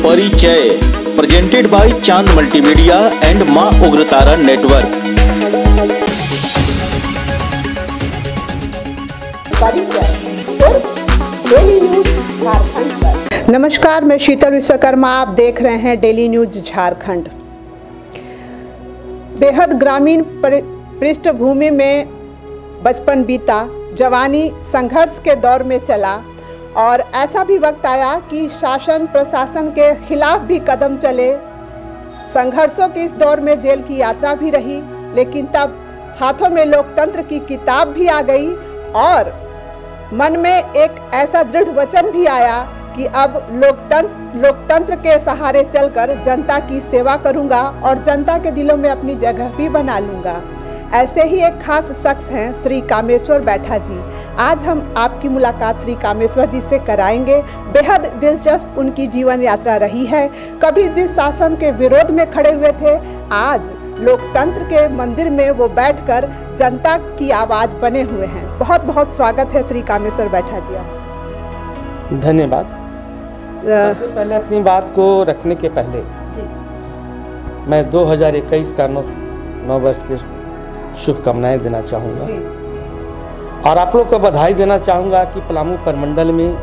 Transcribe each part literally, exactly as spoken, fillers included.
परिचय presented by Chand multimedia and Maa Ugratara network. नमस्कार, मैं शीतल विश्वकर्मा, आप देख रहे हैं डेली न्यूज झारखंड। बेहद ग्रामीण पृष्ठभूमि में बचपन बीता, जवानी संघर्ष के दौर में चला और ऐसा भी वक्त आया कि शासन प्रशासन के खिलाफ भी कदम चले। संघर्षों के इस दौर में जेल की यात्रा भी रही, लेकिन तब हाथों में लोकतंत्र की किताब भी आ गई और मन में एक ऐसा दृढ़ वचन भी आया कि अब लोकतंत्र लोकतंत्र के सहारे चलकर जनता की सेवा करूंगा और जनता के दिलों में अपनी जगह भी बना लूंगा। ऐसे ही एक खास शख्स हैं श्री कामेश्वर बैठा जी। आज हम आपकी मुलाकात श्री कामेश्वर जी से कराएंगे। बेहद दिलचस्प उनकी जीवन यात्रा रही है। कभी जिस शासन के विरोध में खड़े हुए थे, आज लोकतंत्र के मंदिर में वो बैठकर जनता की आवाज बने हुए हैं। बहुत बहुत स्वागत है श्री कामेश्वर बैठा जी। आप धन्यवाद। सबसे पहले अपनी बात को रखने के पहले जी। मैं दो हज़ार इक्कीस का नौ नौ वर्ष के शुभकामनाएं देना चाहूँगा जी। और आप लोग को बधाई देना चाहूँगा कि पलामू प्रमंडल में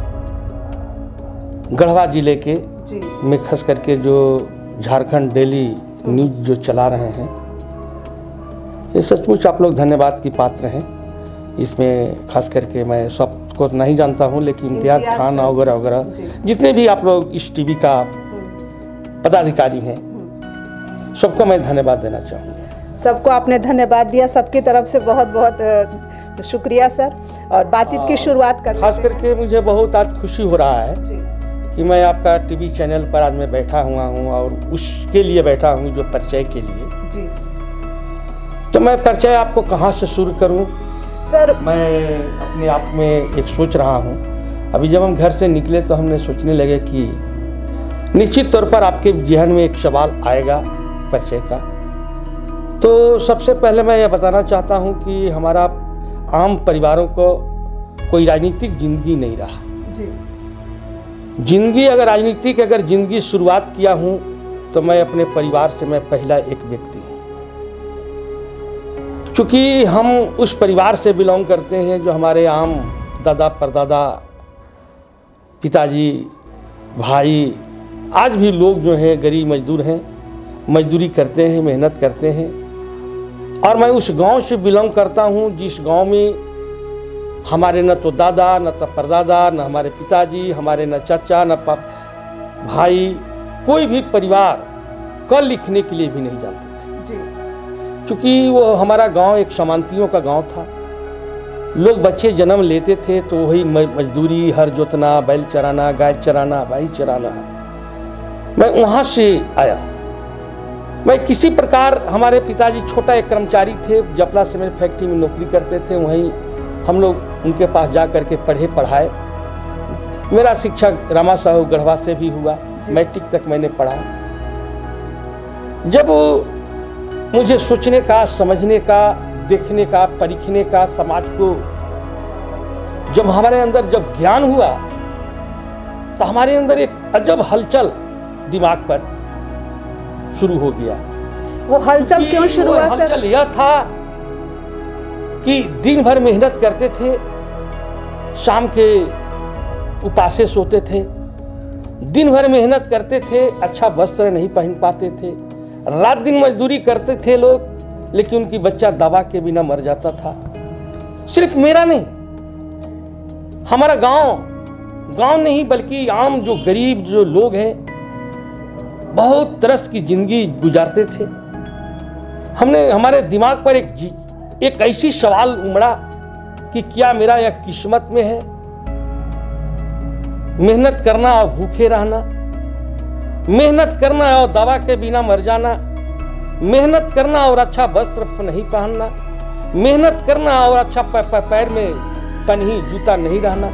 गढ़वा जिले के जी। में खास करके जो झारखंड डेली न्यूज जो चला रहे हैं, ये सचमुच आप लोग धन्यवाद की पात्र हैं। इसमें खास करके मैं सबको नहीं जानता हूँ, लेकिन इम्तियाज खान वगैरह वगैरह जितने भी आप लोग इस टीवी का पदाधिकारी हैं, सबको मैं धन्यवाद देना चाहूँगा। सबको आपने धन्यवाद दिया, सबकी तरफ से बहुत बहुत शुक्रिया सर। और बातचीत की शुरुआत कर खास करके मुझे बहुत आज खुशी हो रहा है जी। कि मैं आपका टीवी चैनल पर आज मैं बैठा हुआ हूँ और उसके लिए बैठा हूँ जो परिचय के लिए जी। तो मैं परिचय आपको कहाँ से शुरू करूँ सर? मैं अपने आप में एक सोच रहा हूँ। अभी जब हम घर से निकले तो हमने सोचने लगे कि निश्चित तौर पर आपके जहन में एक सवाल आएगा परिचय का। तो सबसे पहले मैं ये बताना चाहता हूँ कि हमारा आम परिवारों को कोई राजनीतिक जिंदगी नहीं रहा जी। जिंदगी अगर राजनीतिक अगर जिंदगी शुरुआत किया हूँ तो मैं अपने परिवार से मैं पहला एक व्यक्ति हूँ, क्योंकि हम उस परिवार से बिलोंग करते हैं जो हमारे आम दादा परदादा पिताजी भाई आज भी लोग जो हैं गरीब मजदूर हैं, मजदूरी करते हैं, मेहनत करते हैं। और मैं उस गांव से बिलोंग करता हूं जिस गांव में हमारे न तो दादा न तो परदादा न हमारे पिताजी, हमारे न चाचा न भाई, कोई भी परिवार क लिखने के लिए भी नहीं जानते थे, क्योंकि वो हमारा गांव एक समांतियों का गांव था। लोग बच्चे जन्म लेते थे तो वही मजदूरी, हर जोतना, बैल चराना, गाय चराना, भाई चराना। मैं वहाँ से आया। मैं किसी प्रकार, हमारे पिताजी छोटा एक कर्मचारी थे, जपला सीमेंट फैक्ट्री में नौकरी करते थे, वहीं हम लोग उनके पास जा करके पढ़े पढ़ाए। मेरा शिक्षा रामा साहू गढ़वा से भी हुआ, मैट्रिक तक मैंने पढ़ा। जब मुझे सोचने का, समझने का, देखने का, परखने का, समाज को जब हमारे अंदर जब ज्ञान हुआ तो हमारे अंदर एक अजब हलचल दिमाग पर शुरू हो गया। वो हलचल क्यों शुरू हुआ सर? हलचल यह था कि दिन भर मेहनत करते थे, शाम के उपासे सोते थे, दिन भर मेहनत करते थे, अच्छा वस्त्र नहीं पहन पाते थे, रात दिन मजदूरी करते थे लोग, लेकिन उनकी बच्चा दवा के बिना मर जाता था। सिर्फ मेरा नहीं, हमारा गांव गांव नहीं बल्कि आम जो गरीब जो लोग हैं बहुत तरस की जिंदगी गुजारते थे। हमने हमारे दिमाग पर एक एक ऐसी सवाल उमड़ा कि क्या मेरा यह किस्मत में है मेहनत करना और भूखे रहना, मेहनत करना और दवा के बिना मर जाना, मेहनत करना और अच्छा वस्त्र नहीं पहनना, मेहनत करना और अच्छा पैर में पन्ही जूता नहीं रहना।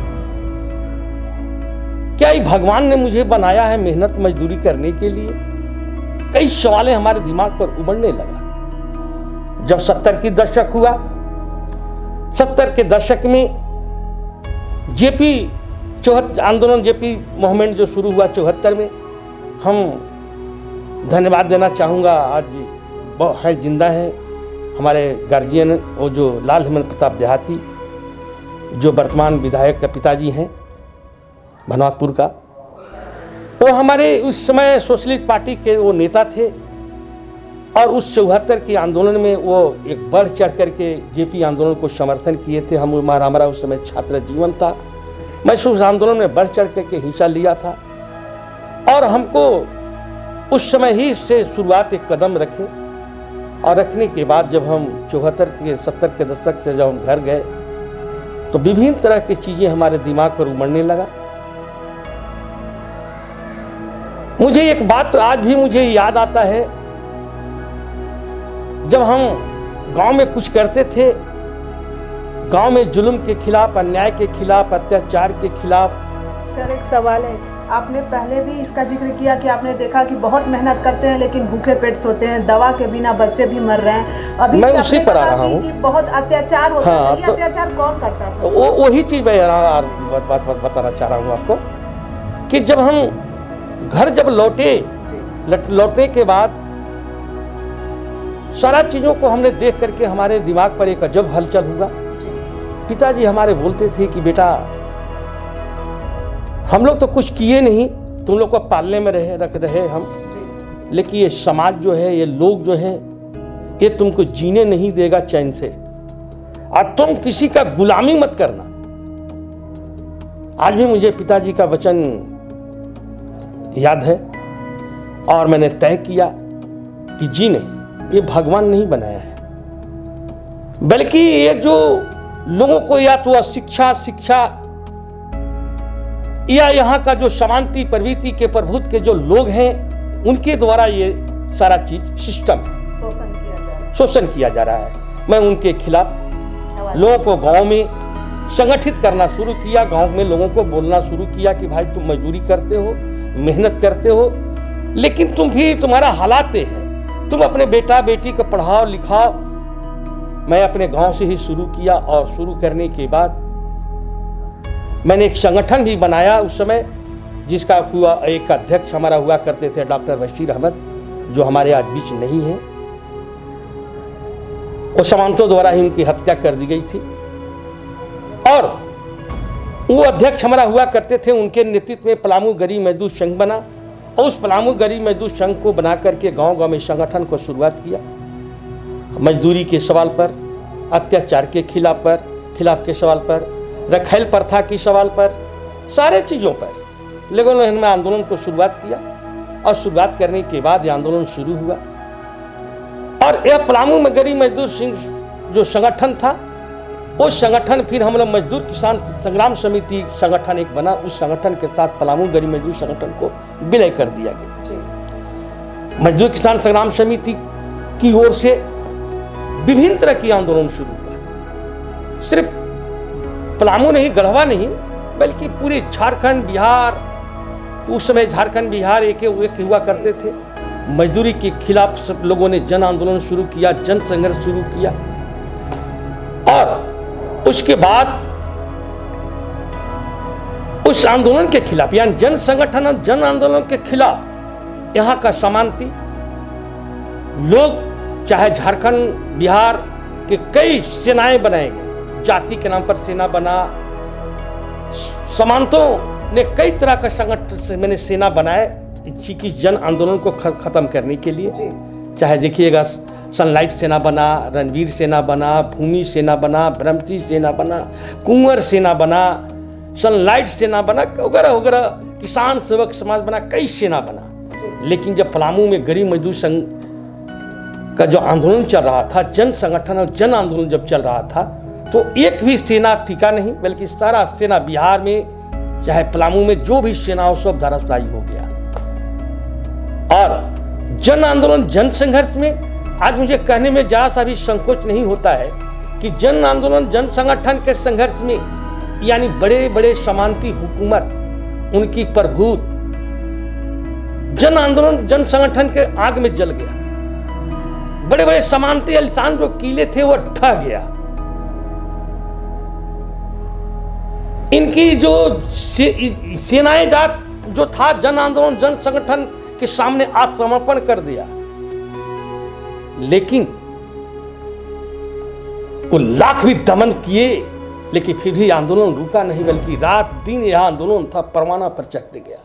क्या ये भगवान ने मुझे बनाया है मेहनत मजदूरी करने के लिए? कई सवालें हमारे दिमाग पर उमड़ने लगा। जब सत्तर की दशक हुआ, सत्तर के दशक में जेपी चौहत्तर आंदोलन जेपी मूवमेंट जो शुरू हुआ चौहत्तर में, हम धन्यवाद देना चाहूँगा। आज बहुत है जिंदा है हमारे गार्जियन, वो जो लाल हेमंत प्रताप देहाती, जो वर्तमान विधायक के पिताजी हैं भनवातपुर का। वो हमारे उस समय सोशलिस्ट पार्टी के वो नेता थे और उस चौहत्तर के आंदोलन में वो एक बढ़ चढ़ करके जेपी आंदोलन को समर्थन किए थे। हम हमारा हमारा उस समय छात्र जीवन था, मैं उस आंदोलन में बढ़ चढ़ करके हिस्सा लिया था और हमको उस समय ही से शुरुआत एक कदम रखे और रखने के बाद जब हम चौहत्तर के सत्तर के दशक से जब हम घर गए तो विभिन्न तरह की चीजें हमारे दिमाग पर उमड़ने लगा। मुझे एक बात आज भी मुझे याद आता है, जब हम गांव में कुछ करते थे, गांव में जुल्म के खिलाफ, अन्याय के खिलाफ, अत्याचार के खिलाफ। सर एक सवाल है, आपने पहले भी इसका जिक्र किया कि आपने देखा कि बहुत मेहनत करते हैं लेकिन भूखे पेट सोते हैं, दवा के बिना बच्चे भी मर रहे हैं। अभी मैं उसी पर आ रहा हूँ कि बहुत अत्याचार होता है। हाँ, ये तो, अत्याचार कौन करता था? वो वही चीज मैं बात बात बात बताना चाह रहा हूँ आपको कि जब हम घर जब लौटे, लौटने के बाद सारा चीजों को हमने देख करके हमारे दिमाग पर एक अजब हलचल हुआ। पिताजी हमारे बोलते थे कि बेटा हम लोग तो कुछ किए नहीं, तुम लोग को पालने में रहे रख रहे हम, लेकिन ये समाज जो है, ये लोग जो है, ये तुमको जीने नहीं देगा चैन से और तुम किसी का गुलामी मत करना। आज भी मुझे पिताजी का वचन याद है और मैंने तय किया कि जी नहीं, ये भगवान नहीं बनाया है, बल्कि ये जो लोगों को या तो शिक्षा शिक्षा या यहाँ का जो शांति प्रवृत्ति के प्रभुत्व के जो लोग हैं उनके द्वारा ये सारा चीज सिस्टम शोषण किया जा रहा है शोषण किया जा रहा है। मैं उनके खिलाफ लोगों को गांव में संगठित करना शुरू किया, गांव में लोगों को बोलना शुरू किया कि भाई तुम मजदूरी करते हो, मेहनत करते हो, लेकिन तुम भी तुम्हारा हालात है, तुम अपने बेटा बेटी को पढ़ाओ लिखाओ। मैं अपने गांव से ही शुरू किया और शुरू करने के बाद मैंने एक संगठन भी बनाया उस समय, जिसका हुआ एक अध्यक्ष हमारा हुआ करते थे डॉक्टर बशीर अहमद, जो हमारे आज बीच नहीं है। वो सामंतों द्वारा ही उनकी हत्या कर दी गई थी और वो अध्यक्ष हमारा हुआ करते थे। उनके नेतृत्व में पलामू गरीब मजदूर संघ बना और उस पलामू गरीब मजदूर संघ को बना करके गांव गांव में संगठन को शुरुआत किया। मजदूरी के सवाल पर, अत्याचार के खिलाफ पर खिलाफ के सवाल पर, रखेल प्रथा की सवाल पर, सारे चीज़ों पर लोगों ने इनमें आंदोलन को शुरुआत किया और शुरुआत करने के बाद ये आंदोलन शुरू हुआ। और यह पलामू में गरीब मजदूर संघ जो संगठन था, वो संगठन फिर हम लोग मजदूर किसान संग्राम समिति संगठन एक बना, उस संगठन के साथ पलामू गरीब मजदूर संगठन को विलय कर दिया गया। मजदूर किसान संग्राम समिति की ओर से विभिन्न तरह की आंदोलन शुरू हुआ। सिर्फ पलामू नहीं, गढ़वा नहीं, बल्कि पूरे झारखंड बिहार, उस समय झारखंड बिहार एक एक हुआ करते थे। मजदूरी के खिलाफ सब लोगों ने जन आंदोलन शुरू किया, जन संघर्ष शुरू किया और उसके बाद उस आंदोलन के खिलाफ यानी जन संगठन और जन आंदोलन के खिलाफ यहाँ का समानती लोग, चाहे झारखंड बिहार के कई सेनाएं बनाए गए, जाति के नाम पर सेना बना, समानतों ने कई तरह का संगठन मैंने सेना बनाए की जन आंदोलन को खत्म करने के लिए। चाहे देखिएगा सनलाइट सेना बना, रणवीर सेना बना, भूमि सेना बना, ब्रह्मती सेना बना, कुंवर सेना बना, सनलाइट सेना बना, वगैरह वगैरह, किसान सेवक समाज बना, कई सेना बना। लेकिन जब पलामू में गरीब मजदूर संघ का जो आंदोलन चल रहा था, जन संगठन और जन आंदोलन जब चल रहा था, तो एक भी सेना टिका नहीं, बल्कि सारा सेना बिहार में चाहे पलामू में जो भी सेना हो सब धराशायी हो गया। और जन आंदोलन जन संघर्ष में आज मुझे कहने में जरा सा भी संकोच नहीं होता है कि जन आंदोलन जन संगठन के संघर्ष में यानी बड़े बड़े सामंती हुकूमत, उनकी प्रभुत्व, जन आंदोलन जन संगठन के आग में जल गया। बड़े बड़े सामंती अलिशान जो किले थे वो ढह गया। इनकी जो से, सेनाएं जात जो था जन आंदोलन जन संगठन के सामने आत्मसमर्पण कर दिया। लेकिन वो लाख भी दमन किए, लेकिन फिर भी आंदोलन रुका नहीं, बल्कि रात दिन यह आंदोलन था, परवाना पर चढ़ते गया।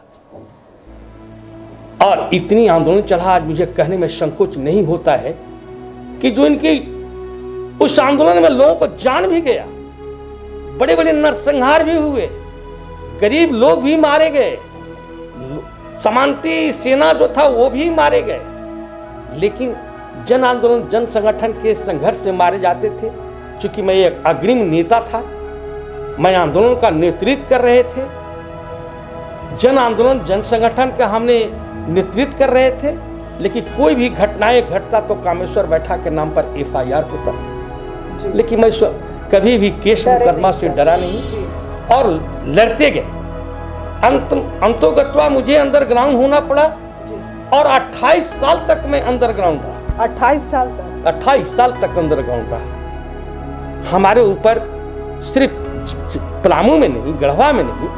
और इतनी आंदोलन चला, आज मुझे कहने में संकोच नहीं होता है कि जो इनकी उस आंदोलन में लोगों को जान भी गया, बड़े बड़े नरसंहार भी हुए, गरीब लोग भी मारे गए, समांती सेना जो था वो भी मारे गए, लेकिन जन आंदोलन जन संगठन के संघर्ष में मारे जाते थे। चूंकि मैं एक अग्रिम नेता था, मैं आंदोलन का नेतृत्व कर रहे थे, जन आंदोलन जन संगठन का हमने नेतृत्व कर रहे थे, लेकिन कोई भी घटनाएं घटता तो कामेश्वर बैठा के नाम पर एफ आई आर होता, लेकिन मैं कभी भी केस मुकदमा से डरा नहीं और लड़ते गए। अंत अंतोगत्वा मुझे अंडरग्राउंड होना पड़ा और अट्ठाईस साल तक मैं अंडरग्राउंड रहा। अट्ठाईस साल तक अट्ठाईस साल तक अंडरग्राउंड रहा। हमारे ऊपर सिर्फ पलामू में नहीं, गढ़वा में नहीं,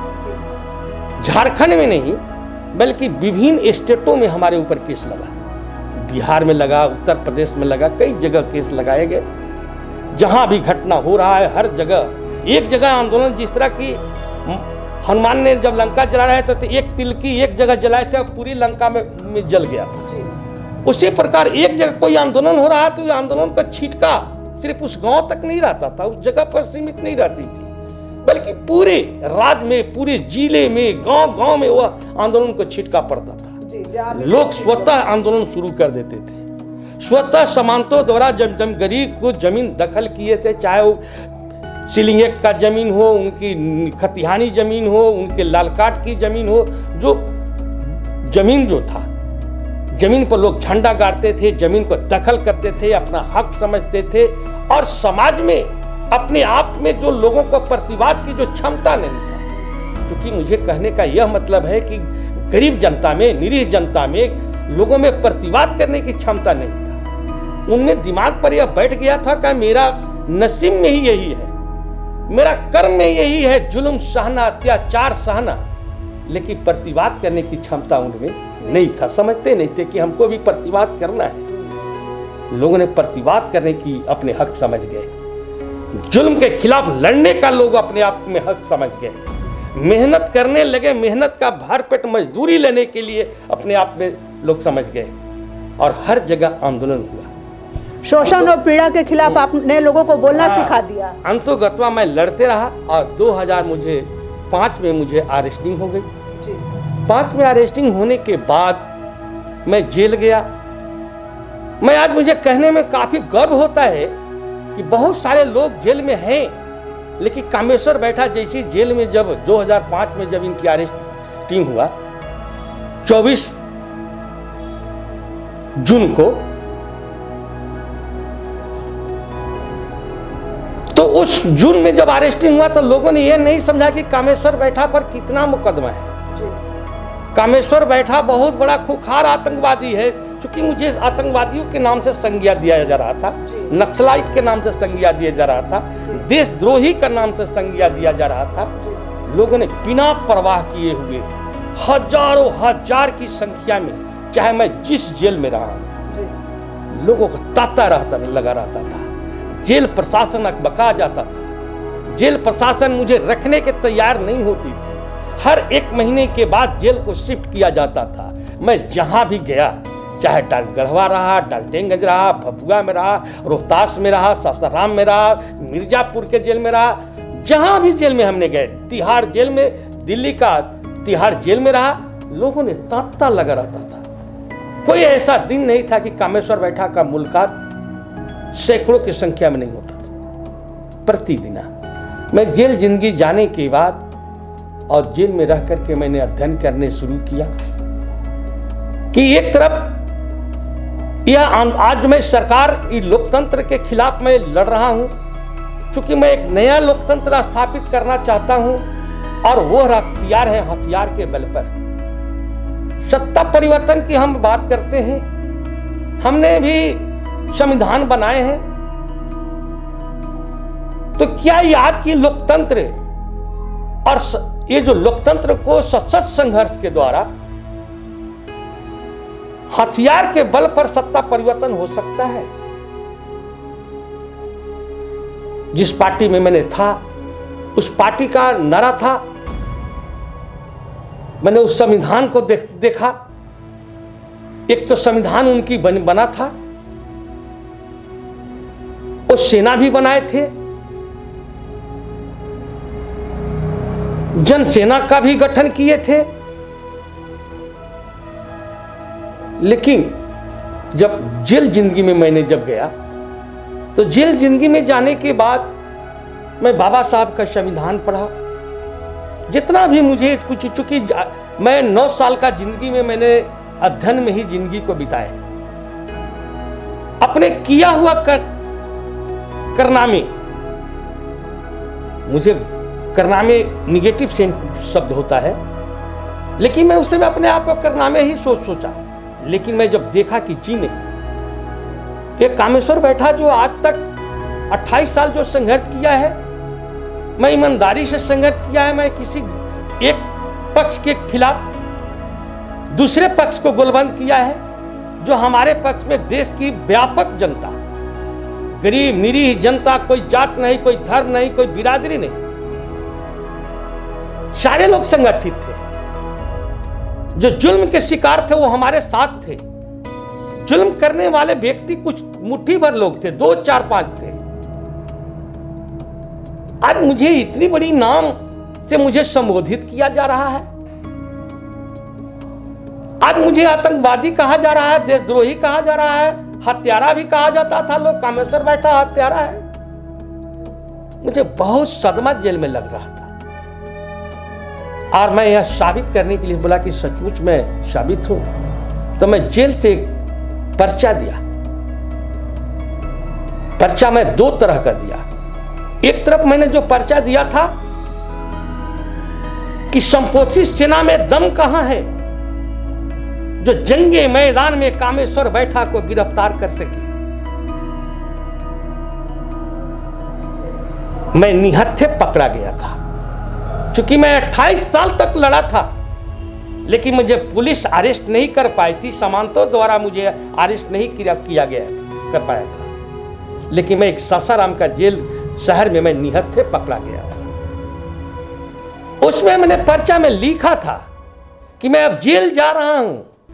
झारखंड में नहीं, बल्कि विभिन्न स्टेटों में हमारे ऊपर केस लगा। बिहार में लगा, उत्तर प्रदेश में लगा, कई जगह केस लगाए गए। जहां भी घटना हो रहा है हर जगह, एक जगह आंदोलन, जिस तरह की हनुमान ने जब लंका जला रहे थे तो एक तिलकी एक जगह जलाए थे, पूरी लंका में, में जल गया था। उसी प्रकार एक जगह कोई आंदोलन हो रहा है तो आंदोलन का छिटका सिर्फ उस गांव तक नहीं रहता था, उस जगह पर सीमित नहीं रहती थी, बल्कि पूरे राज्य में, पूरे जिले में, गांव गांव में वह आंदोलन को छिटका पड़ता था। लोग स्वतः आंदोलन शुरू कर देते थे, स्वतः समांतों द्वारा जब जब गरीब को जमीन दखल किए थे, चाहे वो सिलिंगेट का जमीन हो, उनकी खतिहानी जमीन हो, उनके लालकाट की जमीन हो, जो जमीन जो था, जमीन पर लोग झंडा गाड़ते थे, जमीन को दखल करते थे, अपना हक समझते थे, और समाज में अपने आप में जो लोगों को प्रतिवाद की जो क्षमता नहीं था। क्योंकि मुझे कहने का यह मतलब है कि गरीब जनता में, निरीह जनता में लोगों में प्रतिवाद करने की क्षमता नहीं था। उनमें दिमाग पर यह बैठ गया था कि मेरा नसीब में ही यही है, मेरा कर्म में यही है, जुल्म सहना, अत्याचार सहना, लेकिन प्रतिवाद करने की क्षमता उनमें नहीं था। समझते नहीं थे कि हमको भी प्रतिवाद करना है। लोगों ने प्रतिवाद करने की अपने हक समझ गए, जुल्म के खिलाफ लड़ने का लोग अपने आप में हक समझ गए, मेहनत करने लगे, मेहनत का भरपेट मजदूरी लेने के लिए अपने आप में लोग समझ गए, और हर जगह आंदोलन हुआ। शोषण और पीड़ा के खिलाफ आपने लोगों को बोलना सिखा दिया। अंतोगत्वा मैं लड़ते रहा, और दो हज़ार मुझे पाँच में मुझे अरेस्टिंग हो गई। पाँच में अरेस्टिंग होने के बाद मैं जेल गया। मैं आज मुझे कहने में काफी गर्व होता है कि बहुत सारे लोग जेल में हैं, लेकिन कामेश्वर बैठा जैसी जेल में जब दो हज़ार पाँच में जब इनकी अरेस्टिंग हुआ, चौबीस जून को, तो उस जून में जब अरेस्टिंग हुआ तो लोगों ने यह नहीं समझा कि कामेश्वर बैठा पर कितना मुकदमा है। कामेश्वर बैठा बहुत बड़ा खुखार आतंकवादी है, क्योंकि मुझे आतंकवादियों के नाम से संज्ञा दिया जा रहा था, नक्सलाइट के नाम से संज्ञा दिया जा रहा था, देशद्रोही का नाम से संज्ञा दिया जा रहा था। लोगों ने बिना परवाह किए हुए हजारों हजार की संख्या में, चाहे मैं जिस जेल में रहा, लोगों को तांता रहता लगा रहता था। जेल प्रशासन अकबका जाता था, जेल प्रशासन मुझे रखने के तैयार नहीं होती थी। हर एक महीने के बाद जेल को शिफ्ट किया जाता था। मैं जहां भी गया, चाहे गढ़वा रहा, डाल्टनगंज रहा, भभुआ में रहा, रोहतास में रहा, सासाराम में रहा, मिर्जापुर के जेल में रहा, जहां भी जेल में हमने गए, तिहाड़ जेल में, दिल्ली का तिहाड़ जेल में रहा, लोगों ने तांता लगा रहता था। कोई ऐसा दिन नहीं था कि कामेश्वर बैठा का मुलाकात सैकड़ों की संख्या में नहीं होता था। प्रतिदिन मैं जेल जिंदगी जाने के बाद और जेल में रह करके मैंने अध्ययन करने शुरू किया कि एक तरफ यह आज मैं सरकार लोकतंत्र के खिलाफ मैं लड़ रहा हूं, क्योंकि मैं एक नया लोकतंत्र स्थापित करना चाहता हूं, और वो हथियार है, हथियार के बल पर सत्ता परिवर्तन की हम बात करते हैं। हमने भी संविधान बनाए हैं, तो क्या ये आपकी लोकतंत्र और ये जो लोकतंत्र को सशक्त संघर्ष के द्वारा हथियार के बल पर सत्ता परिवर्तन हो सकता है। जिस पार्टी में मैंने था, उस पार्टी का नारा था, मैंने उस संविधान को देख, देखा। एक तो संविधान उनकी बन, बना था, वो सेना भी बनाए थे, जनसेना का भी गठन किए थे। लेकिन जब जेल जिंदगी में मैंने जब गया, तो जेल जिंदगी में जाने के बाद मैं बाबा साहब का संविधान पढ़ा। जितना भी मुझे कुछ, चूंकि मैं नौ साल का जिंदगी में मैंने अध्ययन में ही जिंदगी को बिताया, अपने किया हुआ कर, करनामे, मुझे करनामे निगेटिव शब्द होता है, लेकिन मैं उससे मैं अपने आप को करनामे ही सोच सोचा। लेकिन मैं जब देखा कि जी नहीं, एक कामेश्वर बैठा जो आज तक अट्ठाईस साल जो संघर्ष किया है, मैं ईमानदारी से संघर्ष किया है, मैं किसी एक पक्ष के खिलाफ दूसरे पक्ष को गोलबंद किया है, जो हमारे पक्ष में देश की व्यापक जनता, गरीब निरीह जनता, कोई जात नहीं, कोई धर्म नहीं, कोई बिरादरी नहीं, सारे लोग संगठित थे। जो जुल्म के शिकार थे वो हमारे साथ थे। जुल्म करने वाले व्यक्ति कुछ मुट्ठी भर लोग थे, दो चार पांच थे। आज मुझे इतनी बड़ी नाम से मुझे संबोधित किया जा रहा है, आज मुझे आतंकवादी कहा जा रहा है, देशद्रोही कहा जा रहा है, हत्यारा भी कहा जाता था। लोग कामेश्वर बैठा हत्यारा है। मुझे बहुत सदमा जेल में लग रहा था, और मैं यह साबित करने के लिए बोला कि सचमुच मैं साबित हूं, तो मैं जेल से एक पर्चा दिया। पर्चा मैं दो तरह का दिया। एक तरफ मैंने जो पर्चा दिया था कि संपोषित सेना में दम कहां है, जो जंगे मैदान में कामेश्वर बैठा को गिरफ्तार कर सके। मैं निहत्थे पकड़ा गया था, चूंकि मैं अट्ठाईस साल तक लड़ा था, लेकिन मुझे पुलिस अरेस्ट नहीं कर पाई थी। सामंतों द्वारा मुझे अरेस्ट नहीं किया किया गया कर पाया था, लेकिन मैं एक सासाराम का जेल शहर में मैं निहत्थे पकड़ा गया था। उसमें मैंने पर्चा में लिखा था कि मैं अब जेल जा रहा हूं,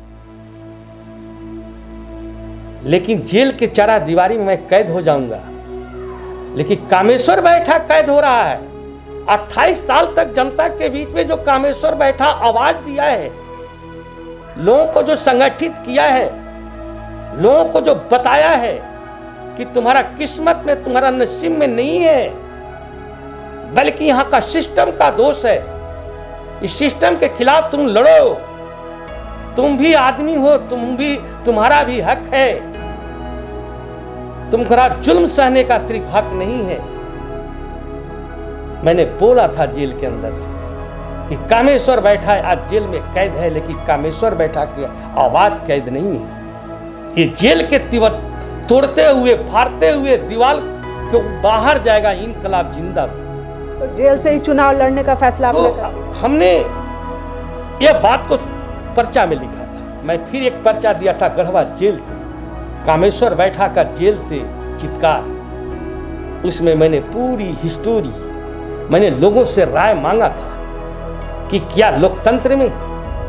लेकिन जेल के चारा दीवारी में मैं कैद हो जाऊंगा। लेकिन कामेश्वर बैठा कैद हो रहा है। अट्ठाईस साल तक जनता के बीच में जो कामेश्वर बैठा आवाज दिया है, लोगों को जो संगठित किया है, लोगों को जो बताया है कि तुम्हारा किस्मत में, तुम्हारा नसीब में नहीं है, बल्कि यहां का सिस्टम का दोष है। इस सिस्टम के खिलाफ तुम लड़ो, तुम भी आदमी हो, तुम भी, तुम्हारा भी हक है, तुम्हारा जुल्म सहने का सिर्फ हक नहीं है। मैंने बोला था जेल के अंदर से कि कामेश्वर बैठा है, आज जेल में कैद है, लेकिन कामेश्वर बैठा की आवाज कैद नहीं है। ये जेल के तिवर तोड़ते हुए, फाड़ते हुए दीवार के बाहर जाएगा इनकलाब जिंदाबाद। तो जेल से ही चुनाव लड़ने का फैसला आपने कर लिया? हमने ये बात को पर्चा में लिखा था। मैं फिर एक पर्चा दिया था गढ़वा जेल से, कामेश्वर बैठा का जेल से चित्कार। उसमें मैंने पूरी हिस्टोरी, मैंने लोगों से राय मांगा था कि क्या लोकतंत्र में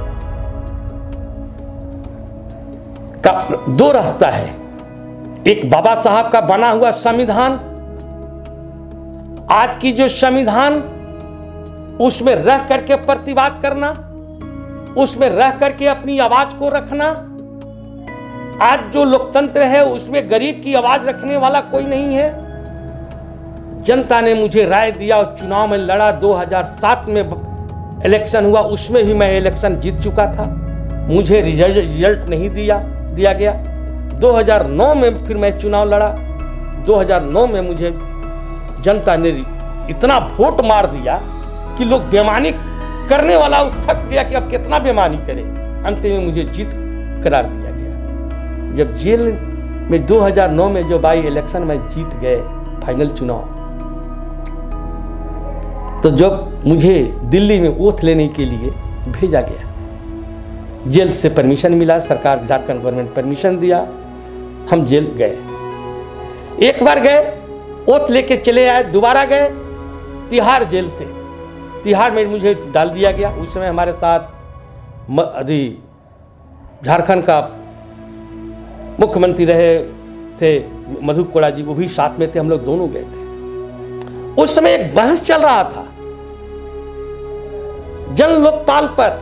का दो रास्ता है, एक बाबा साहब का बना हुआ संविधान, आज की जो संविधान, उसमें रह करके प्रतिवाद करना, उसमें रह करके अपनी आवाज को रखना। आज जो लोकतंत्र है उसमें गरीब की आवाज रखने वाला कोई नहीं है। जनता ने मुझे राय दिया और चुनाव में लड़ा। दो हज़ार सात में इलेक्शन हुआ, उसमें भी मैं इलेक्शन जीत चुका था, मुझे रिजल्ट रिजल्ट नहीं दिया दिया गया। दो हज़ार नौ में फिर मैं चुनाव लड़ा। दो हज़ार नौ में मुझे जनता ने इतना वोट मार दिया कि लोग बेईमानी करने वाला थक गया कि अब कितना बेईमानी करे। अंत में मुझे जीत करार दिया गया। जब जेल में दो हज़ार नौ में जो बाई इलेक्शन में जीत गए फाइनल चुनाव, तो जब मुझे दिल्ली में ओथ लेने के लिए भेजा गया, जेल से परमिशन मिला, सरकार झारखंड गवर्नमेंट परमिशन दिया, हम जेल गए। एक बार गए, ओथ लेके चले आए, दोबारा गए तिहाड़ जेल से, तिहाड़ में मुझे डाल दिया गया। उस समय हमारे साथ अभी झारखंड का मुख्यमंत्री रहे थे मधु कोड़ा जी, वो भी साथ में थे, हम लोग दोनों गए थे। उस समय एक बहस चल रहा था जन लोकपाल पर,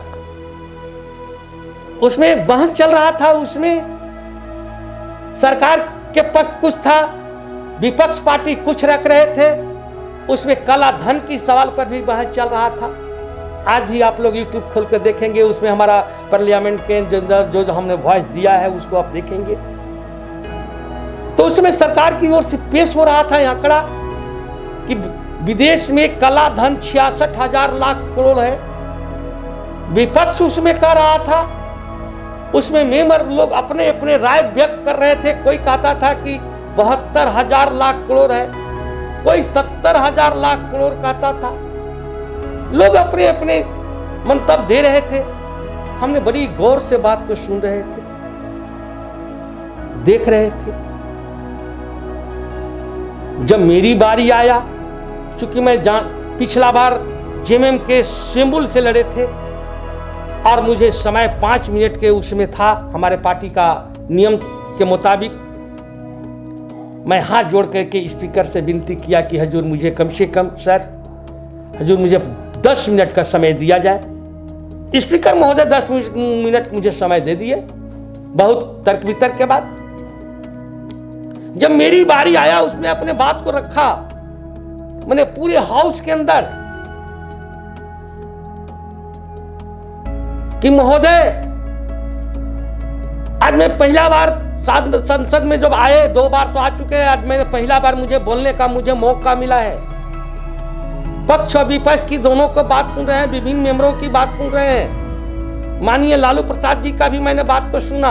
उसमें एक बहस चल रहा था, उसमें सरकार के पक्ष कुछ था, विपक्ष पार्टी कुछ रख रहे थे, उसमें काला धन की सवाल पर भी बहस चल रहा था। आज भी आप लोग यूट्यूब खोल कर देखेंगे, उसमें हमारा पार्लियामेंट के जो, जो जो हमने वॉइस दिया है उसको आप देखेंगे। तो उसमें सरकार की ओर से पेश हो रहा था आंकड़ा कि विदेश में काला धन छियासठ हजार लाख करोड़ है। विपक्ष उसमें कह रहा था, उसमें मेंबर लोग अपने अपने राय व्यक्त कर रहे थे। कोई कहता था कि बहत्तर हजार लाख करोड़ है, कोई सत्तर हजार लाख करोड़ कहता था। लोग अपने अपने मंतव्य दे रहे थे। हमने बड़ी गौर से बात को सुन रहे थे, देख रहे थे। जब मेरी बारी आया, चूंकि मैं जान पिछला बार जेएमएम के सिंबल से लड़े थे और मुझे समय पांच मिनट के उसमें था, हमारे पार्टी का नियम के मुताबिक। मैं हाथ जोड़ करके स्पीकर से विनती किया कि हजूर मुझे कम से कम सर हजूर मुझे दस मिनट का समय दिया जाए। स्पीकर महोदय दस मिनट मुझे समय दे दिए, बहुत तर्क वितर्क के बाद। जब मेरी बारी आया, उसने अपने बात को रखा, मैंने पूरे हाउस के अंदर कि महोदय आज मैं पहला बार संसद में जब आए, दो बार तो आ चुके हैं, आज मैंने पहला बार मुझे बोलने का मुझे मौका मिला है। पक्ष और विपक्ष की दोनों को बात सुन रहे हैं, विभिन्न मेंबरों की बात सुन रहे हैं। माननीय लालू प्रसाद जी का भी मैंने बात को सुना।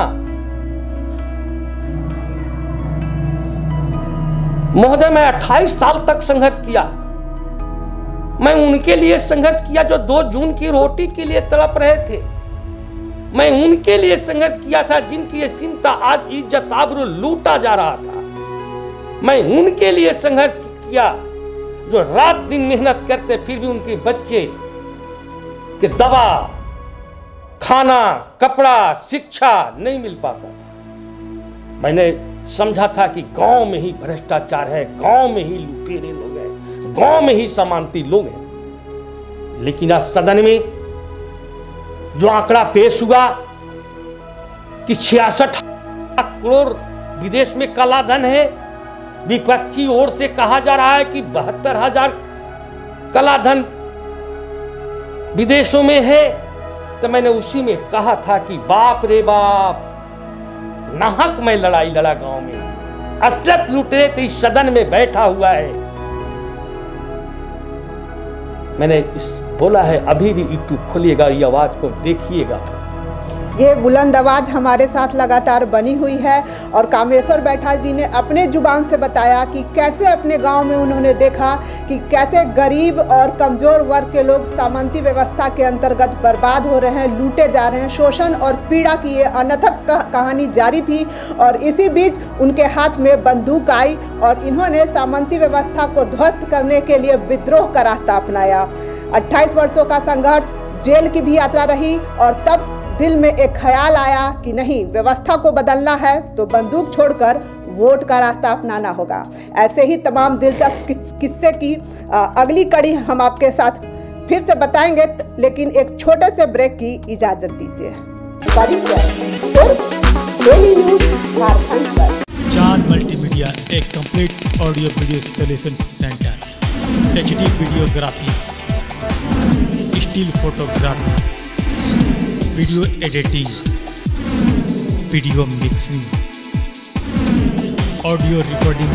महोदय मैं अट्ठाईस साल तक संघर्ष किया। मैं उनके लिए संघर्ष किया जो दो जून की रोटी के लिए तड़प रहे थे। मैं उनके लिए संघर्ष किया था जिनकी ये चिंता आज इज्जत आबरू लूटा जा रहा था। मैं उनके लिए संघर्ष किया जो रात दिन मेहनत करते फिर भी उनके बच्चे के दवा, खाना, कपड़ा, शिक्षा नहीं मिल पाता था। मैंने समझा था कि गांव में ही भ्रष्टाचार है, गांव में ही लुटेरे लोग हैं, गांव में ही सामंती लोग हैं। लेकिन आज सदन में जो आंकड़ा पेश हुआ कि छियासठ करोड़ विदेश में काला धन है, विपक्षी ओर से कहा जा रहा है कि बहत्तर हजार काला धन विदेशों में है, तो मैंने उसी में कहा था कि बाप रे बाप, नाहक में लड़ाई लड़ा गांव में, असलियत लुटेरे तो इस सदन में बैठा हुआ है। मैंने इस बोला है, अभी भी यूट्यूब खोलिएगा, ये आवाज को देखिएगा। ये बुलंद आवाज़ हमारे साथ लगातार बनी हुई है और कामेश्वर बैठा जी ने अपने जुबान से बताया कि कैसे अपने गांव में उन्होंने देखा कि कैसे गरीब और कमज़ोर वर्ग के लोग सामंती व्यवस्था के अंतर्गत बर्बाद हो रहे हैं, लूटे जा रहे हैं। शोषण और पीड़ा की ये अनथक कहानी जारी थी और इसी बीच उनके हाथ में बंदूक आई और इन्होंने सामंती व्यवस्था को ध्वस्त करने के लिए विद्रोह का रास्ता अपनाया। अट्ठाईस वर्षों का संघर्ष, जेल की भी यात्रा रही और तब दिल में एक ख्याल आया कि नहीं, व्यवस्था को बदलना है तो बंदूक छोड़कर वोट का रास्ता अपनाना होगा। ऐसे ही तमाम दिलचस्प किस्से की अगली कड़ी हम आपके साथ फिर से बताएंगे, लेकिन एक छोटे से ब्रेक की इजाजत दीजिए। चांद मल्टीमीडिया, एक complete audio video solution centre, H D videography, still photography, video editing, video mixing, audio recording,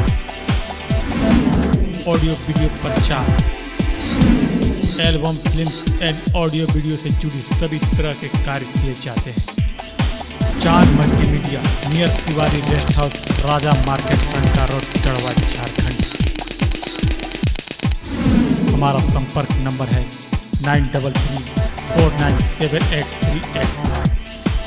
audio video प्रचार, album, film and audio video से जुड़ी सभी तरह के कार्य किए जाते हैं। Chand multimedia, near Tiwari rest house, Raja market, फंटा रोड, गढ़वा, झारखंड। हमारा संपर्क नंबर है nine double three four nine seven eight three eight five.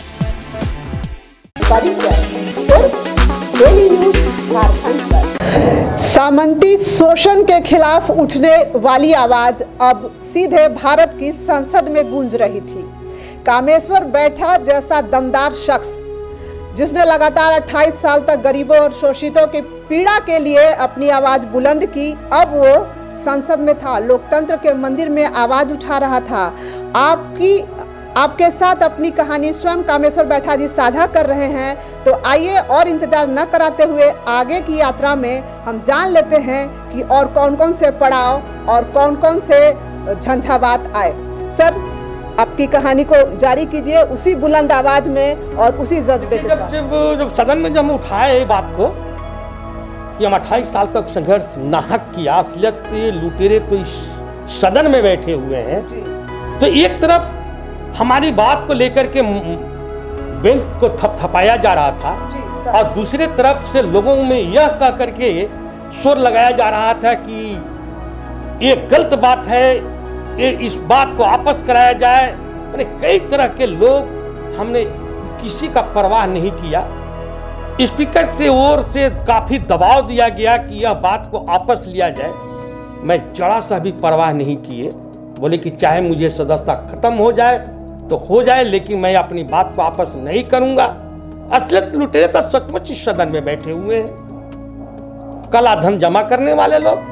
परिचय सिर्फ डेली न्यूज झारखंड पर। सामंती शोषण के खिलाफ उठने वाली आवाज अब सीधे भारत की संसद में गूंज रही थी। कामेश्वर बैठा जैसा दमदार शख्स जिसने लगातार अट्ठाईस साल तक गरीबों और शोषितों की पीड़ा के लिए अपनी आवाज बुलंद की, अब वो संसद में था, लोकतंत्र के मंदिर में आवाज उठा रहा था। आपकी आपके साथ अपनी कहानी स्वयं कामेश्वर बैठा जी साझा कर रहे हैं, तो आइए और इंतजार न कराते हुए आगे की यात्रा में हम जान लेते हैं कि और कौन कौन से पड़ाव और कौन कौन से झंझावात आए। सर, आपकी कहानी को जारी कीजिए उसी बुलंद आवाज में और उसी जज्बे के साथ। जब जब सदन में जब हम उठाए ये बात को कि हम अट्ठाईस साल तक संघर्ष नाहक किया, असलियत के लुटेरे तो इस सदन में बैठे हुए हैं, तो एक तरफ हमारी बात को लेकर के बेंच को थपथपाया जा रहा था और दूसरी तरफ से लोगों में यह कह करके शोर लगाया जा रहा था कि ये गलत बात है, ये इस बात को वापस कराया जाए। मैंने कई तरह के लोग, हमने किसी का परवाह नहीं किया। स्पीकर से ओर से काफी दबाव दिया गया कि यह बात को वापस लिया जाए। मैं जरा सा भी परवाह नहीं किए, बोले कि चाहे मुझे सदस्यता खत्म हो जाए तो हो जाए, लेकिन मैं अपनी बात को वापस नहीं करूंगा। असलियत लुटेरे तो सचमुच इस सदन में बैठे हुए हैं, काला धन जमा करने वाले लोग।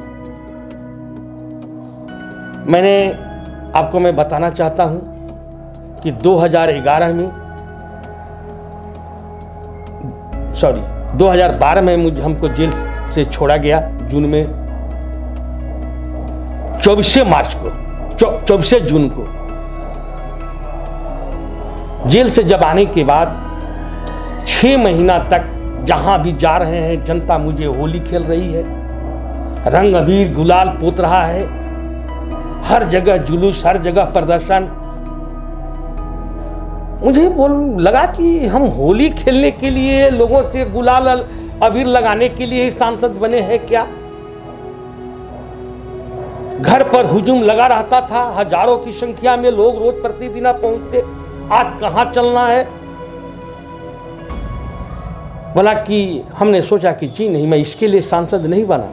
मैंने आपको मैं बताना चाहता हूं कि दो हज़ार ग्यारह में सॉरी दो हज़ार बारह में मुझे हमको जेल से छोड़ा गया जून में, चौबीस मार्च को चौबीस जून को। जेल से जब आने के बाद छह महीना तक जहां भी जा रहे हैं जनता मुझे होली खेल रही है, रंग अबीर गुलाल पोत रहा है, हर जगह जुलूस, हर जगह प्रदर्शन। मुझे बोल लगा कि हम होली खेलने के लिए, लोगों से गुलाल अबीर लगाने के लिए सांसद बने हैं क्या? घर पर हुजूम लगा रहता था, हजारों की संख्या में लोग रोज प्रतिदिन पहुंचते। आज कहां चलना है? बोला कि हमने सोचा कि जी नहीं, मैं इसके लिए सांसद नहीं बना,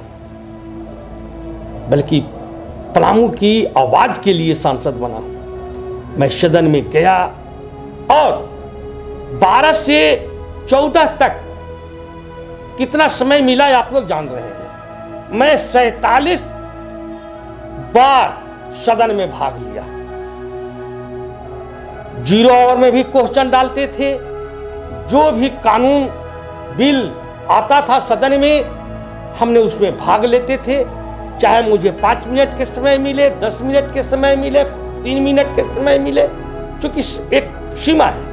बल्कि पलामू की आवाज के लिए सांसद बना। मैं सदन में गया और बारह से चौदह तक कितना समय मिला आप लोग जान रहे हैं। मैं सैतालीस बार सदन में भाग लिया। जीरो आवर में भी क्वेश्चन डालते थे। जो भी कानून बिल आता था सदन में, हमने उसमें भाग लेते थे। चाहे मुझे पाँच मिनट के समय मिले, दस मिनट के समय मिले, तीन मिनट के समय मिले, क्योंकि एक सीमा है,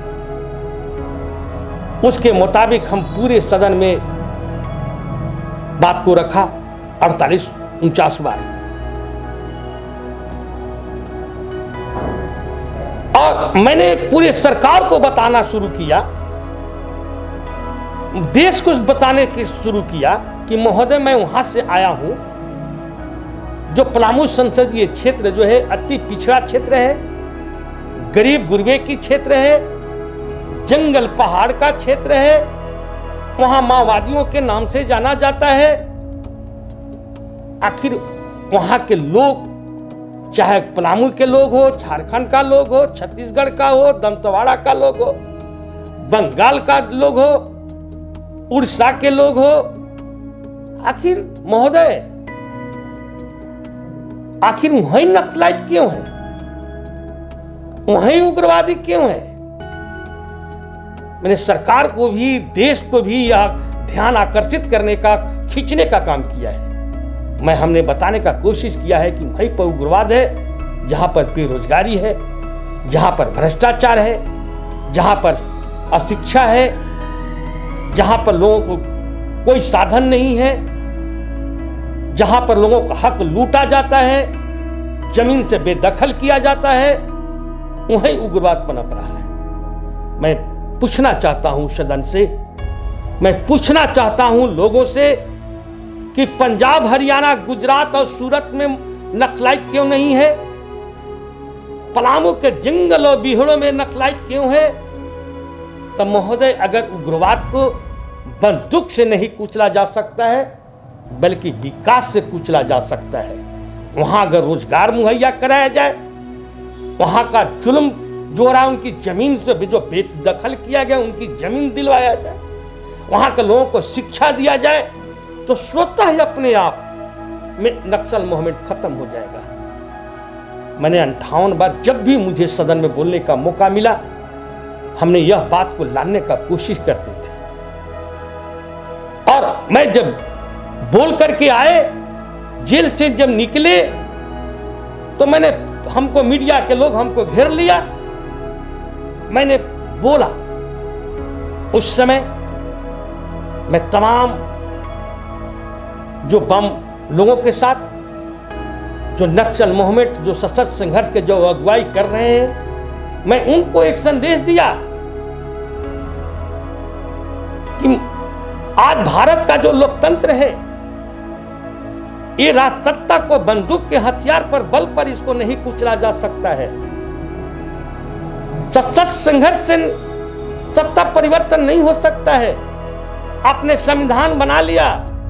उसके मुताबिक हम पूरे सदन में बात को रखा अड़तालीस उनचास बार। और मैंने पूरे सरकार को बताना शुरू किया, देश को बताने की शुरू किया कि महोदय मैं वहां से आया हूं। जो पलामू संसदीय क्षेत्र जो है अति पिछड़ा क्षेत्र है, गरीब गुरबे की क्षेत्र है, जंगल पहाड़ का क्षेत्र है, वहां माओवादियों के नाम से जाना जाता है। आखिर वहां के लोग, चाहे पलामू के लोग हो, झारखंड का लोग हो, छत्तीसगढ़ का हो, दंतेवाड़ा का लोग हो, बंगाल का लोग हो, उड़ीसा के लोग हो, आखिर महोदय आखिर वहीं नक्सलाइट क्यों है, वहीं उग्रवादी क्यों है? मैंने सरकार को भी, देश को भी यह ध्यान आकर्षित करने का, खींचने का काम किया है। मैं हमने बताने का कोशिश किया है कि वहीं पर उग्रवाद है, जहां पर बेरोजगारी है, जहां पर भ्रष्टाचार है, जहां पर अशिक्षा है, जहां पर लोगों को कोई साधन नहीं है, जहां पर लोगों का हक लूटा जाता है, जमीन से बेदखल किया जाता है, वहीं उग्रवाद पनप रहा है। मैं पूछना चाहता हूं सदन से, मैं पूछना चाहता हूं लोगों से कि पंजाब, हरियाणा, गुजरात और सूरत में नक्सलाइट क्यों नहीं है? पलामू के जंगल और बिहड़ों में नक्सलाइट क्यों है? तो महोदय अगर उग्रवाद को बंदूक से नहीं कुचला जा सकता है बल्कि विकास से कुचला जा सकता है। वहां अगर रोजगार मुहैया कराया जाए, वहां का जुल्म जो हो रहा है उनकी जमीन से जो बेदखल किया गया उनकी जमीन दिलवाया जाए, वहां के लोगों को शिक्षा दिया जाए, तो स्वतः ही अपने आप में नक्सल मूवमेंट खत्म हो जाएगा। मैंने अंठावन बार जब भी मुझे सदन में बोलने का मौका मिला, हमने यह बात को लाने का कोशिश करते थे। और मैं जब बोल करके आए, जेल से जब निकले, तो मैंने हमको मीडिया के लोग हमको घेर लिया। मैंने बोला उस समय मैं तमाम जो बम लोगों के साथ, जो नक्सल मूवमेंट, जो सशस्त्र संघर्ष के जो अगुवाई कर रहे हैं, मैं उनको एक संदेश दिया कि आज भारत का जो लोकतंत्र है, ये राजसत्ता को बंदूक के हथियार पर, बल पर इसको नहीं कुचला जा सकता है। सशस्त्र संघर्ष से सत्ता परिवर्तन नहीं हो सकता है। आपने संविधान बना लिया,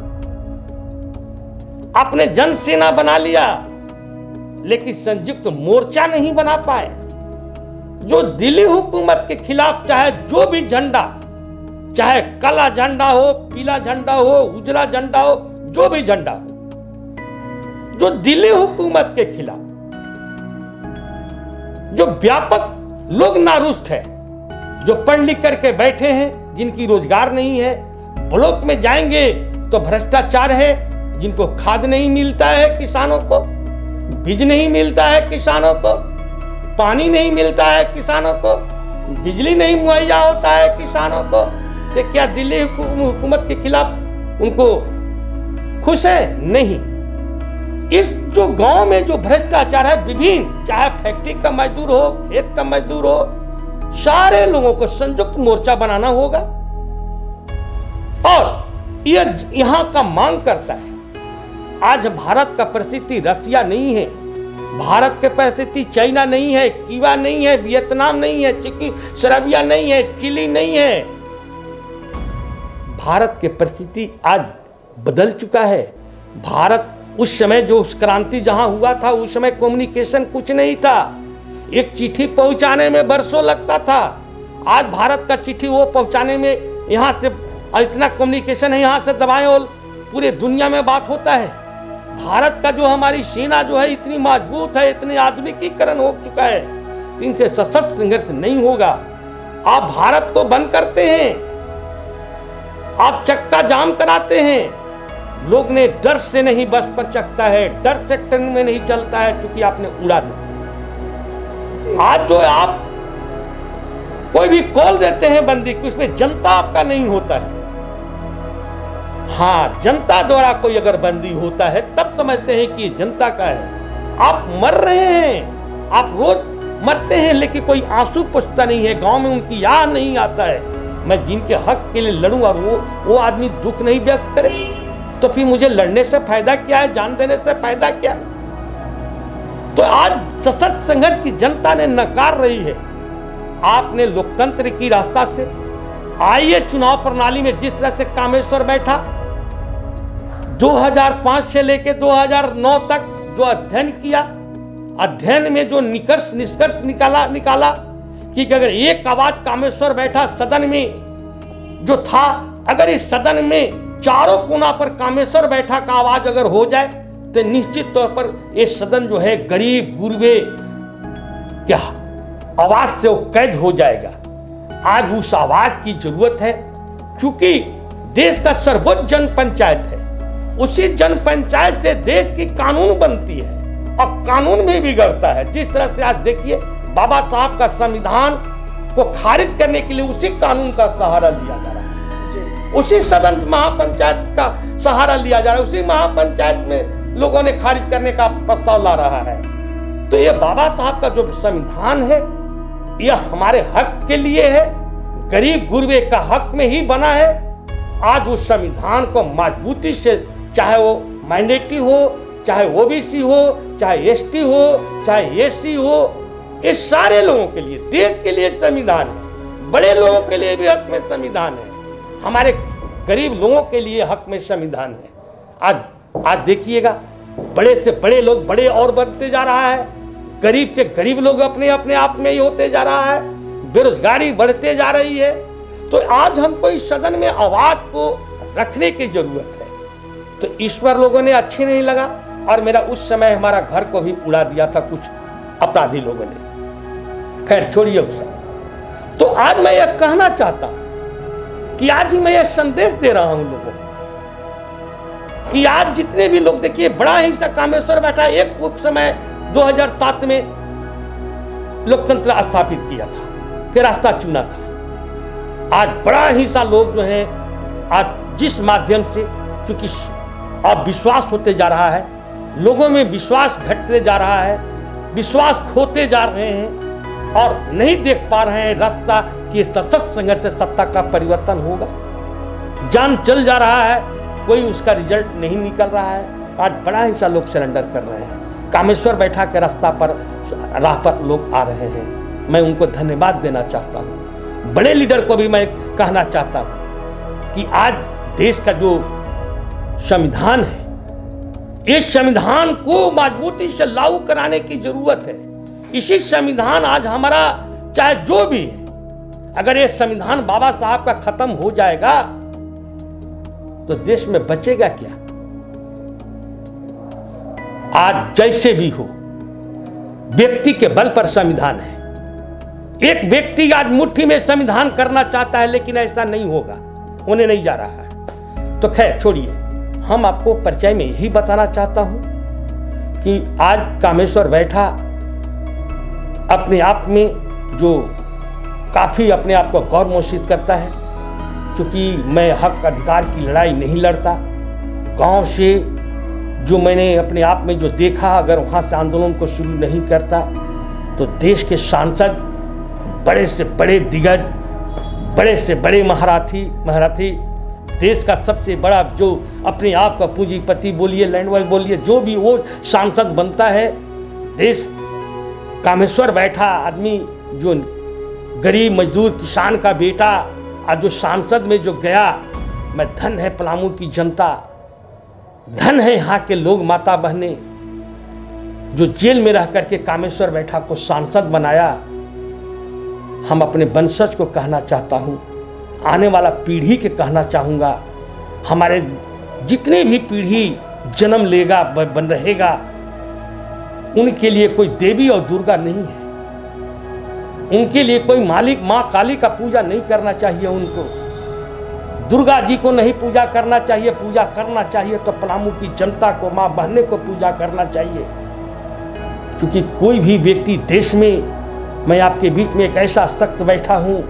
आपने जन सेना बना लिया, लेकिन संयुक्त मोर्चा नहीं बना पाए। जो दिल्ली हुकूमत के खिलाफ चाहे जो भी झंडा, चाहे काला झंडा हो, पीला झंडा हो, उजला झंडा हो, जो भी झंडा हो, जो दिल्ली हुकूमत के खिलाफ, जो व्यापक लोग नारुष्ट है, जो पढ़ लिख करके बैठे हैं, जिनकी रोजगार नहीं है, ब्लॉक में जाएंगे तो भ्रष्टाचार है, जिनको खाद नहीं मिलता है किसानों को, बीज नहीं मिलता है किसानों को, पानी नहीं मिलता है किसानों को, बिजली नहीं मुहैया होता है किसानों को, तो क्या दिल्ली हुकूमत के खिलाफ उनको खुश है? नहीं। इस जो गांव में जो भ्रष्टाचार है विभिन्न, चाहे फैक्ट्री का मजदूर हो, खेत का मजदूर हो, सारे लोगों को संयुक्त मोर्चा बनाना होगा। और यह यहां का मांग करता है। आज भारत का परिस्थिति रसिया नहीं है, भारत के परिस्थिति चाइना नहीं है, क्यूबा नहीं है, वियतनाम नहीं है, चिकी सर्बिया नहीं है, चिली नहीं है। भारत के परिस्थिति आज बदल चुका है। भारत उस समय जो उस क्रांति जहां हुआ था, उस समय कम्युनिकेशन कुछ नहीं था, एक चिट्ठी पहुंचाने में बरसों लगता था। आज भारत का चिट्ठी वो पहुंचाने में यहां से इतना कम्युनिकेशन है, यहां से दबाएं और पूरे दुनिया में बात होता है। भारत का जो हमारी सेना जो है इतनी मजबूत है, इतनी आधुनिकीकरण हो चुका है, इनसे सशस्त्र संघर्ष नहीं होगा। आप भारत को बंद करते हैं, आप चक्का जाम कराते हैं। लोग ने डर से नहीं बस पर चकता है, डर से ट्रेन में नहीं चलता है, क्योंकि आपने उड़ा दिया। आज जो आप कोई भी कॉल देते हैं बंदी की, उसमें जनता आपका नहीं होता है। हाँ, जनता द्वारा कोई अगर बंदी होता है तब समझते हैं कि जनता का है। आप मर रहे हैं, आप रोज मरते हैं, लेकिन कोई आंसू पूछता नहीं है, गांव में उनकी याद नहीं आता है। मैं जिनके हक के लिए लड़ूं और वो वो आदमी दुख नहीं व्यक्त करे, तो फिर मुझे लड़ने से फायदा क्या है, जान देने से फायदा क्या है? तो आज सशस्त्र संघर्ष की जनता ने नकार रही है। आपने लोकतंत्र की रास्ता से आइए, चुनाव प्रणाली में जिस तरह से कामेश्वर बैठा, दो हज़ार पाँच से लेकर दो हज़ार नौ तक जो अध्ययन किया, अध्ययन में जो निष्कर्ष निष्कर्ष निकाला निकाला कि अगर एक आवाज कामेश्वर बैठा सदन में जो था, अगर इस सदन में चारों कोना पर कामेश्वर बैठा का आवाज अगर हो जाए तो निश्चित तौर पर ये सदन जो है गरीब गुरबे क्या आवाज से वो कैद हो जाएगा। आज उस आवाज की जरूरत है, क्योंकि देश का सर्वोच्च जन पंचायत है। उसी जन पंचायत से देश की कानून बनती है और कानून भी बिगड़ता है। जिस तरह से आज देखिए, बाबा साहब का संविधान को खारिज करने के लिए उसी कानून का सहारा लिया जा रहा है, उसी सदन महापंचायत का सहारा लिया जा रहा है, उसी महापंचायत में लोगों ने खारिज करने का प्रस्ताव ला रहा है। तो ये बाबा साहब का जो संविधान है, यह हमारे हक के लिए है, गरीब गुरबे का हक में ही बना है। आज उस संविधान को मजबूती से, चाहे वो माइनॉरिटी हो, चाहे ओबीसी हो, चाहे एसटी हो, चाहे एससी हो, इस सारे लोगों के लिए, देश के लिए संविधान है। बड़े लोगों के लिए भी हक में संविधान है, हमारे गरीब लोगों के लिए हक में संविधान है। आज आज देखिएगा, बड़े से बड़े लोग बड़े और बढ़ते जा रहा है, गरीब से गरीब लोग अपने अपने आप में ही होते जा रहा है, बेरोजगारी बढ़ते जा रही है। तो आज हमको इस सदन में आवाज को रखने की जरूरत है। तो इस पर लोगों ने अच्छी नहीं लगा और मेरा उस समय हमारा घर को भी उड़ा दिया था कुछ अपराधी लोगों ने। खैर छोड़िए उसे। तो आज मैं यह कहना चाहता हूं कि आज ही मैं यह संदेश दे रहा हूं लोगों को कि आज जितने भी लोग, देखिए बड़ा हिंसा कामेश्वर बैठा एक उस समय दो हज़ार सात में लोकतंत्र स्थापित किया था, फिर रास्ता चुना था। आज बड़ा हिंसा लोग जो है, आज जिस माध्यम से, क्योंकि अब विश्वास होते जा रहा है, लोगों में विश्वास घटते जा रहा है, विश्वास खोते जा रहे हैं और नहीं देख पा रहे हैं रास्ता कि सतत संघर्ष से सत्ता का परिवर्तन होगा। जान चल जा रहा है, कोई उसका रिजल्ट नहीं निकल रहा है। आज बड़ा हिस्सा लोग सरेंडर कर रहे हैं, कामेश्वर बैठा के रास्ता पर राह पर लोग आ रहे हैं। मैं उनको धन्यवाद देना चाहता हूँ। बड़े लीडर को भी मैं कहना चाहता हूँ कि आज देश का जो संविधान है, इस संविधान को मजबूती से लागू कराने की जरूरत है। इसी संविधान आज हमारा चाहे जो भी है, अगर ये संविधान बाबा साहब का खत्म हो जाएगा तो देश में बचेगा क्या? आज जैसे भी हो, व्यक्ति के बल पर संविधान है। एक व्यक्ति आज मुट्ठी में संविधान करना चाहता है, लेकिन ऐसा नहीं होगा, होने नहीं जा रहा है। तो खैर छोड़िए, हम आपको परिचय में यही बताना चाहता हूं कि आज कामेश्वर बैठा अपने आप में जो काफी अपने आप को गौरव महसूस करता है, क्योंकि मैं हक अधिकार की लड़ाई नहीं लड़ता। गांव से जो मैंने अपने आप में जो देखा, अगर वहां से आंदोलन को शुरू नहीं करता तो देश के सांसद, बड़े से बड़े दिग्गज, बड़े से बड़े महारथी महारथी देश का सबसे बड़ा जो अपने आप का पूंजीपति बोलिए, लैंडवाइज बोलिए, जो भी वो सांसद बनता है, देश कामेश्वर बैठा आदमी जो गरीब मजदूर किसान का बेटा आज जो सांसद में जो गया, मैं धन है पलामू की जनता, धन है यहाँ के लोग, माता बहने, जो जेल में रह करके कामेश्वर बैठा को सांसद बनाया। हम अपने वंशज को कहना चाहता हूँ, आने वाला पीढ़ी के कहना चाहूँगा, हमारे जितने भी पीढ़ी जन्म लेगा बन रहेगा, उनके लिए कोई देवी और दुर्गा नहीं है, उनके लिए कोई मालिक माँ काली का पूजा नहीं करना चाहिए, उनको दुर्गा जी को नहीं पूजा करना चाहिए। पूजा करना चाहिए तो पलामू की जनता को, माँ बहने को पूजा करना चाहिए। क्योंकि कोई भी व्यक्ति देश में, मैं आपके बीच में एक ऐसा सख्त बैठा हूँ,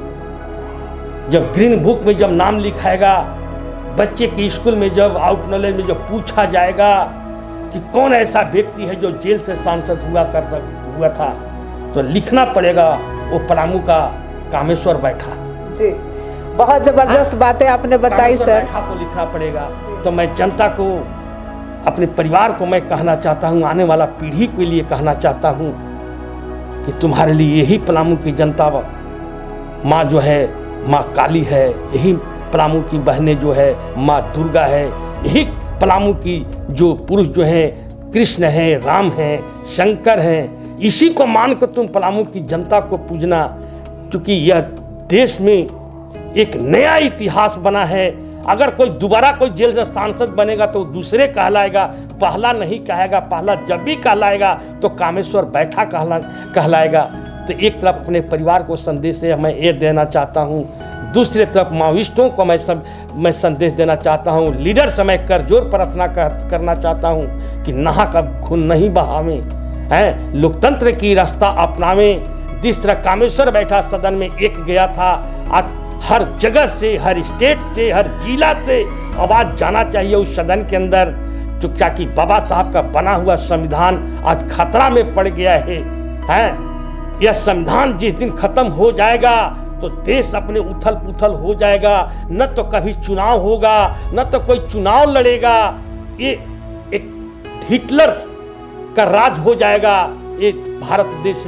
जब ग्रीन बुक में जब नाम लिखाएगा, बच्चे के स्कूल में जब आउट नॉलेज में जब पूछा जाएगा कि कौन ऐसा व्यक्ति है जो जेल से सांसद हुआ कर हुआ था, तो लिखना पड़ेगा वो पलामू का कामेश्वर बैठा। जी, बहुत जबरदस्त बातें आपने बताई सर। को लिखना पड़ेगा। तो मैं जनता को, अपने परिवार को मैं कहना चाहता हूँ, आने वाला पीढ़ी के लिए कहना चाहता हूँ कि तुम्हारे लिए यही पलामू की जनता माँ जो है माँ काली है, यही पलामू की बहनें जो है माँ दुर्गा है, यही पलामू की जो पुरुष जो है कृष्ण है, राम है, शंकर है, इसी को मान कर तुम पलामू की जनता को पूजना। क्योंकि यह देश में एक नया इतिहास बना है। अगर कोई दोबारा कोई जेल से सांसद बनेगा तो दूसरे कहलाएगा, पहला नहीं कहेगा। पहला जब भी कहलाएगा तो कामेश्वर बैठा कहला कहलाएगा। तो एक तरफ अपने परिवार को संदेश है मैं ये देना चाहता हूँ, दूसरे तरफ माओइस्टों को मैं सब मैं संदेश देना चाहता हूँ। लीडर समय कर जोर प्रार्थना कर, करना चाहता हूँ कि नहा का खून नहीं बहावें, हैं लोकतंत्र की रास्ता अपनावें। जिस तरह कामेश्वर बैठा सदन में एक गया था, आज हर जगह से, हर स्टेट से, हर जिला से आवाज जाना चाहिए उस सदन के अंदर। तो क्या कि बाबा साहब का बना हुआ संविधान आज खतरा में पड़ गया है, हैं यह संविधान जिस दिन खत्म हो जाएगा तो देश अपने उथल पुथल हो जाएगा। न तो कभी चुनाव होगा, न तो कोई चुनाव लड़ेगा। ये एक हिटलर का राज हो जाएगा ये भारत देश में।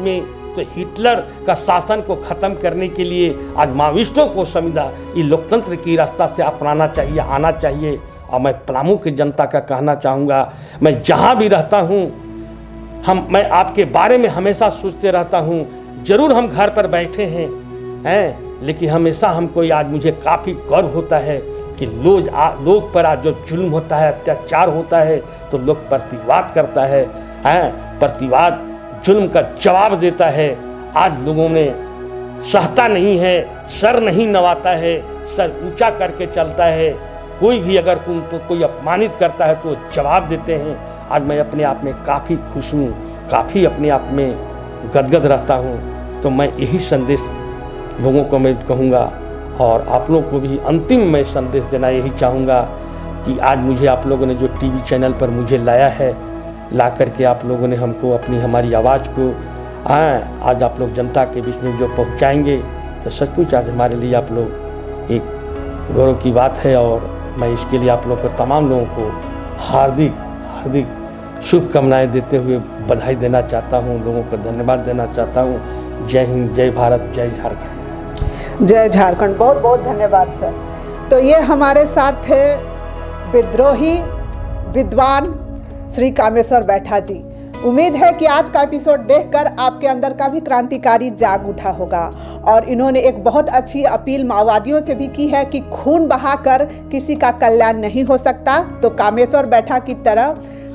तो हिटलर का शासन को खत्म करने के लिए आज माओवादियों को संविधान ये लोकतंत्र की रास्ता से अपनाना चाहिए, आना चाहिए। और मैं पलामू की जनता का कहना चाहूँगा, मैं जहाँ भी रहता हूँ हम मैं आपके बारे में हमेशा सोचते रहता हूँ। जरूर हम घर पर बैठे हैं हैं लेकिन हमेशा हमको आज मुझे काफ़ी गर्व होता है कि लोग लोग पर आज जो जुल्म होता है, अत्याचार होता है, तो लोग प्रतिवाद करता है हैं प्रतिवाद जुल्म का जवाब देता है। आज लोगों ने सहता नहीं है, सर नहीं नवाता है, सर ऊंचा करके चलता है। कोई भी अगर उनको कोई अपमानित करता है तो जवाब देते हैं। आज मैं अपने आप में काफ़ी खुश हूँ, काफ़ी अपने आप में गदगद रहता हूँ। तो मैं यही संदेश लोगों को मैं कहूँगा और आप लोगों को भी अंतिम मैं संदेश देना यही चाहूँगा कि आज मुझे आप लोगों ने जो टीवी चैनल पर मुझे लाया है, ला करके आप लोगों ने हमको अपनी हमारी आवाज़ को आ, आज आप लोग जनता के बीच में जो पहुँचाएंगे तो सचमुच आज हमारे लिए आप लोग एक गौरव की बात है। और मैं इसके लिए आप लोग को तमाम लोगों को हार्दिक हार्दिक शुभकामनाएं देते हुए बधाई देना चाहता हूँ, लोगों को धन्यवाद देना चाहता हूँ। जय हिंद, जय भारत, जय झारखंड। जय झारखंड। बहुत बहुत धन्यवाद सर। तो ये हमारे साथ थे विद्रोही विद्वान श्री कामेश्वर बैठा जी। उम्मीद है कि आज का एपिसोड देखकर आपके अंदर का भी क्रांतिकारी जाग उठा होगा। और इन्होंने एक बहुत अच्छी अपील माओवादियों से भी की है कि खून बहाकर किसी का कल्याण नहीं हो सकता। तो कामेश्वर बैठा की तरह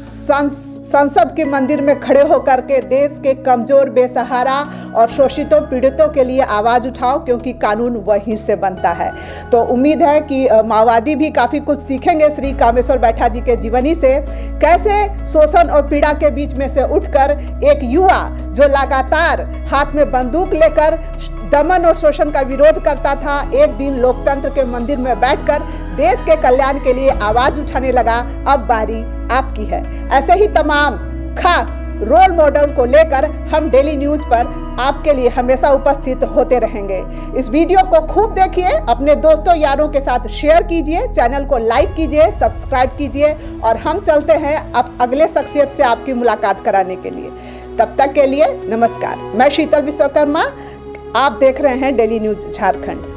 संसद के मंदिर में खड़े होकर के देश के कमजोर, बेसहारा और शोषितों पीड़ितों के लिए आवाज़ उठाओ, क्योंकि कानून वहीं से बनता है। तो उम्मीद है कि माओवादी भी काफ़ी कुछ सीखेंगे श्री कामेश्वर बैठा जी के जीवनी से, कैसे शोषण और पीड़ा के बीच में से उठकर एक युवा जो लगातार हाथ में बंदूक लेकर दमन और शोषण का विरोध करता था, एक दिन लोकतंत्र के मंदिर में बैठकर देश के कल्याण के लिए आवाज़ उठाने लगा। अब बारी आपकी है। ऐसे ही तमाम खास रोल मॉडल को लेकर हम डेली न्यूज़ पर आपके लिए हमेशा उपस्थित होते रहेंगे। इस वीडियो को खूब देखिए, अपने दोस्तों यारों के साथ शेयर कीजिए, चैनल को लाइक कीजिए, सब्सक्राइब कीजिए और हम चलते हैं अब अगले शख्सियत से आपकी मुलाकात कराने के लिए। तब तक के लिए नमस्कार। मैं शीतल विश्वकर्मा, आप देख रहे हैं डेली न्यूज़ झारखंड।